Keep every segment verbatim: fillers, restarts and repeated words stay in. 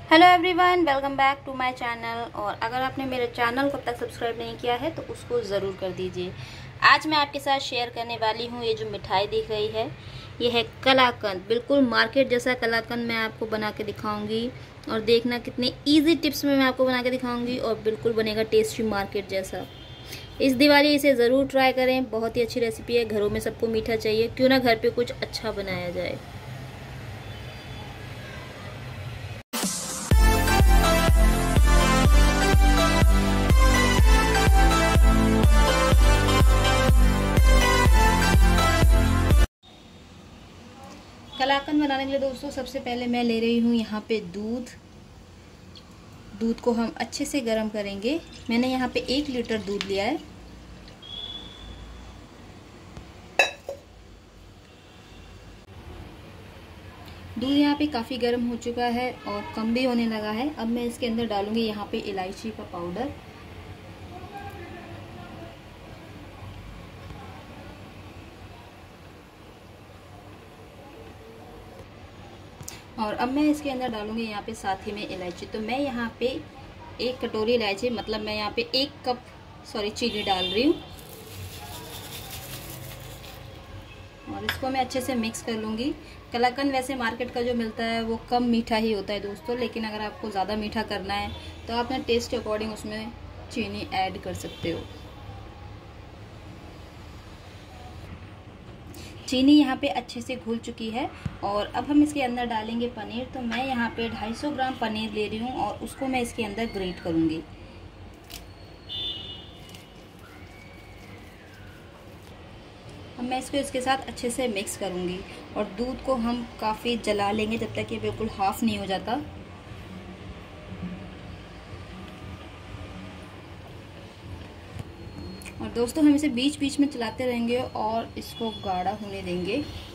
Hello everyone, welcome back to my channel. और अगर आपने मेरे चैनल को अब तक सब्सक्राइब नहीं किया है तो उसको ज़रूर कर दीजिए। आज मैं आपके साथ शेयर करने वाली हूँ ये जो मिठाई दिख रही है, ये है कलाकंद। बिल्कुल मार्केट जैसा कलाकंद मैं आपको बना के दिखाऊंगी और देखना कितने इजी टिप्स में मैं आपको बना के दिखाऊंगी और बिल्कुल बनेगा टेस्टी मार्केट जैसा। इस दिवाली इसे ज़रूर ट्राई करें, बहुत ही अच्छी रेसिपी है। घरों में सबको मीठा चाहिए, क्यों ना घर पर कुछ अच्छा बनाया जाए। कलाकंद बनाने के लिए दोस्तों सबसे पहले मैं ले रही हूँ यहाँ पे दूध। दूध को हम अच्छे से गर्म करेंगे। मैंने यहाँ पे एक लीटर दूध लिया है। दूध यहाँ पे काफ़ी गर्म हो चुका है और कम भी होने लगा है। अब मैं इसके अंदर डालूंगी यहाँ पे इलायची का पाउडर। और अब मैं इसके अंदर डालूंगी यहाँ पे साथ ही में इलायची। तो मैं यहाँ पे एक कटोरी इलायची, मतलब मैं यहाँ पे एक कप सॉरी चीनी डाल रही हूँ और इसको मैं अच्छे से मिक्स कर लूँगी। कलाकंद वैसे मार्केट का जो मिलता है वो कम मीठा ही होता है दोस्तों, लेकिन अगर आपको ज़्यादा मीठा करना है तो आप अपने टेस्ट के अकॉर्डिंग उसमें चीनी ऐड कर सकते हो। चीनी यहाँ पे अच्छे से घुल चुकी है और अब हम इसके अंदर डालेंगे पनीर। तो मैं यहाँ पे दो सौ पचास ग्राम पनीर ले रही हूँ और उसको मैं इसके अंदर ग्रेट करूँगी। अब मैं इसको इसके साथ अच्छे से मिक्स करूँगी और दूध को हम काफ़ी जला लेंगे जब तक ये बिल्कुल हाफ नहीं हो जाता। और दोस्तों हम इसे बीच बीच में चलाते रहेंगे और इसको गाढ़ा होने देंगे।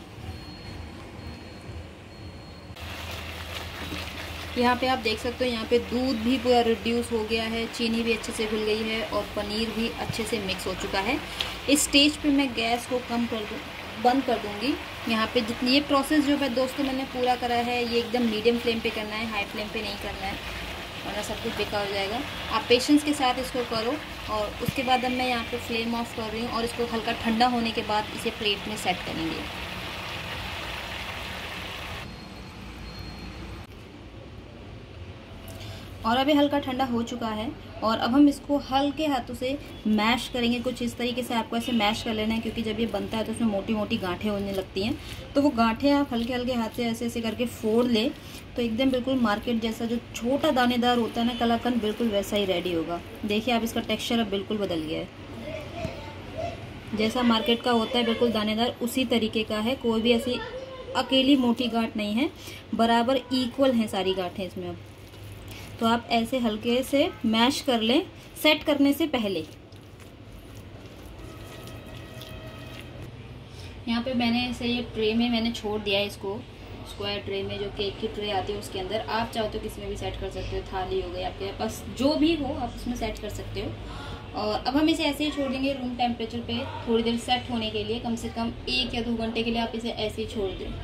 यहाँ पे आप देख सकते हो, यहाँ पे दूध भी पूरा रिड्यूस हो गया है, चीनी भी अच्छे से घुल गई है और पनीर भी अच्छे से मिक्स हो चुका है। इस स्टेज पे मैं गैस को कम कर दूँ बंद कर दूंगी। यहाँ पे जितनी ये प्रोसेस जो है दोस्तों मैंने पूरा करा है, ये एकदम मीडियम फ्लेम पे करना है, हाई फ्लेम पे नहीं करना है वरना सब कुछ बेकार हो जाएगा। आप पेशेंस के साथ इसको करो। और उसके बाद अब मैं यहाँ पे फ्लेम ऑफ कर रही हूँ और इसको हल्का ठंडा होने के बाद इसे प्लेट में सेट करेंगे। और अभी हल्का ठंडा हो चुका है और अब हम इसको हल्के हाथों से मैश करेंगे। कुछ इस तरीके से आपको ऐसे मैश कर लेना है, क्योंकि जब ये बनता है तो उसमें मोटी मोटी गांठें होने लगती हैं। तो वो गांठें आप हल्के हल्के हाथ से ऐसे ऐसे करके फोड़ ले तो एकदम बिल्कुल मार्केट जैसा जो छोटा दानेदार होता है ना कलाकंद, बिल्कुल वैसा ही रेडी होगा। देखिए आप, इसका टेक्स्चर अब बिल्कुल बदल गया है। जैसा मार्केट का होता है बिल्कुल दानेदार, उसी तरीके का है। कोई भी ऐसी अकेली मोटी गांठ नहीं है, बराबर इक्वल हैं सारी गांठें इसमें। अब तो आप ऐसे हल्के से मैश कर लें सेट करने से पहले। यहाँ पे मैंने ऐसे ये ट्रे में मैंने छोड़ दिया है इसको, स्क्वायर ट्रे में जो केक की ट्रे आती है उसके अंदर। आप चाहो तो किसी में भी सेट कर सकते हो, थाली हो गई आपके पास, जो भी हो आप उसमें सेट कर सकते हो। और अब हम इसे ऐसे ही छोड़ देंगे रूम टेम्परेचर पे थोड़ी देर सेट होने के लिए। कम से कम एक या दो घंटे के लिए आप इसे ऐसे ही छोड़ दें।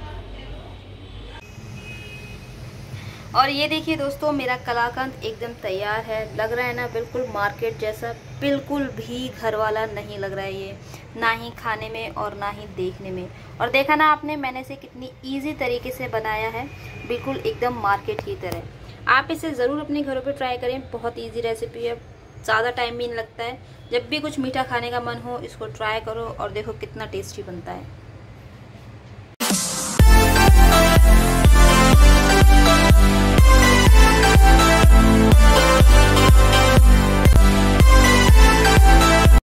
और ये देखिए दोस्तों, मेरा कलाकंद एकदम तैयार है। लग रहा है ना बिल्कुल मार्केट जैसा, बिल्कुल भी घर वाला नहीं लग रहा है ये, ना ही खाने में और ना ही देखने में। और देखा ना आपने, मैंने इसे कितनी इजी तरीके से बनाया है, बिल्कुल एकदम मार्केट की तरह। आप इसे ज़रूर अपने घरों पे ट्राई करें, बहुत ईजी रेसिपी है, ज़्यादा टाइम भी नहीं लगता है। जब भी कुछ मीठा खाने का मन हो इसको ट्राई करो और देखो कितना टेस्टी बनता है।